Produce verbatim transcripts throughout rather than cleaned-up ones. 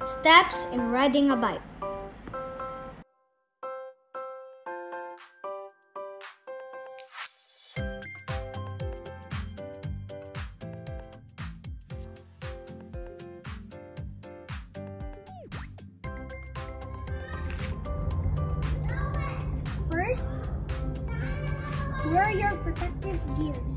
Steps in riding a bike. First, wear your protective gears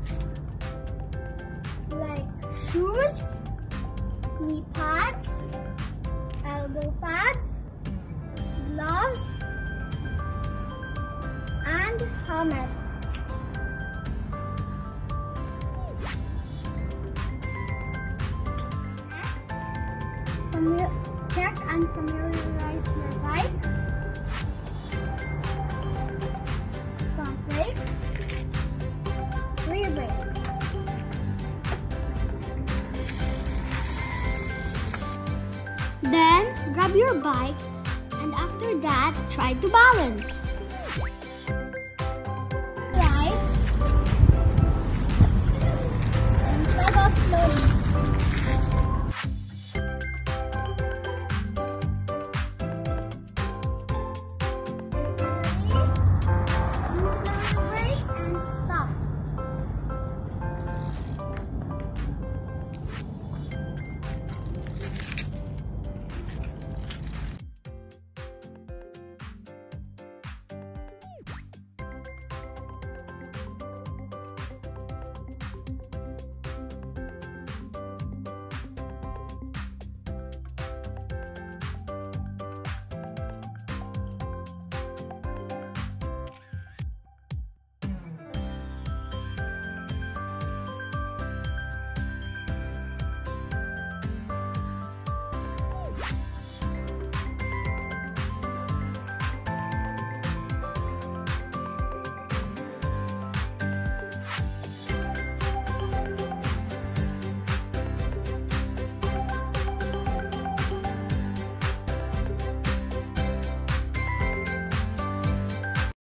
like shoes, knee pads, elbow pads, gloves, and helmet. Next, famili- check and familiarize your bike. Front brake, rear brake. Then, grab your bike and after that, try to balance.